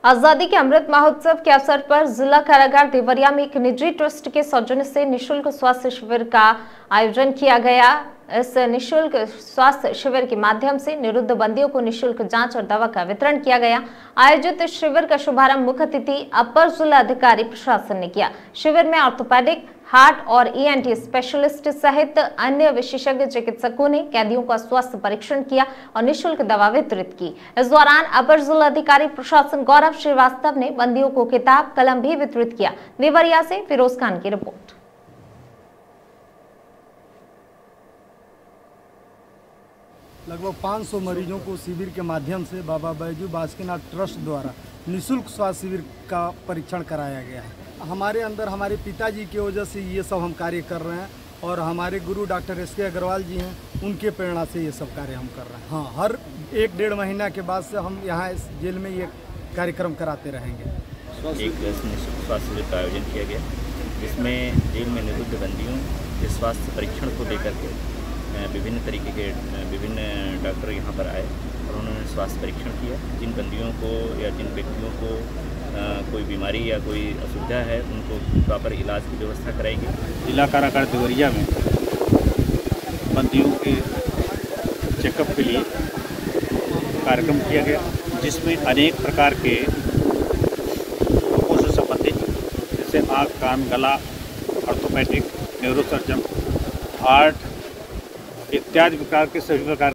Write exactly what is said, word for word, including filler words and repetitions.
आजादी के अमृत महोत्सव के अवसर पर जिला कारागार देवरिया में एक निजी ट्रस्ट के सौजन्य से निशुल्क स्वास्थ्य शिविर का आयोजन किया गया। इस निशुल्क स्वास्थ्य शिविर के माध्यम से निरुद्ध बंदियों को निशुल्क जांच और दवा का वितरण किया गया। आयोजित इस शिविर का शुभारंभ मुख्य अतिथि अपर जिला अधिकारी प्रशासन ने किया। शिविर में ऑर्थोपेडिक, हार्ट और ई एन टी स्पेशलिस्ट सहित अन्य विशेषज्ञ चिकित्सकों ने कैदियों का स्वास्थ्य परीक्षण किया और निःशुल्क दवा वितरित की। इस दौरान अपर जिला अधिकारी प्रशासन गौरव श्रीवास्तव ने बंदियों को किताब कलम भी वितरित किया। देवरिया से फिरोज खान की रिपोर्ट। लगभग पाँच सौ मरीजों को शिविर के माध्यम से बाबा बैजू बासुकीनाथ ट्रस्ट द्वारा निःशुल्क स्वास्थ्य शिविर का परीक्षण कराया गया है। हमारे अंदर हमारे पिताजी की वजह से ये सब हम कार्य कर रहे हैं और हमारे गुरु डॉक्टर एस के अग्रवाल जी हैं, उनके प्रेरणा से ये सब कार्य हम कर रहे हैं। हाँ, हर एक डेढ़ महीना के बाद से हम यहाँ इस जेल में ये कार्यक्रम कराते रहेंगे। एक निःशुल्क स्वास्थ्य शिविर का आयोजन किया गया, जिसमें जेल में निरुद्ध बंदियों के स्वास्थ्य परीक्षण को लेकर के विभिन्न तरीके के विभिन्न डॉक्टर यहाँ पर आए और उन्होंने स्वास्थ्य परीक्षण किया। जिन बंदियों को या जिन व्यक्तियों को आ, कोई बीमारी या कोई असुविधा है, उनको प्रॉपर इलाज की व्यवस्था कराई गई। जिला कारागार देवरिया में बंदियों के चेकअप के लिए कार्यक्रम किया गया, जिसमें अनेक प्रकार के रोगों से संबंधित जैसे आँख, कान, गला, ऑर्थोपेडिक, न्यूरोसर्जन, हार्ट इत्यादि प्रकार के सभी प्रकार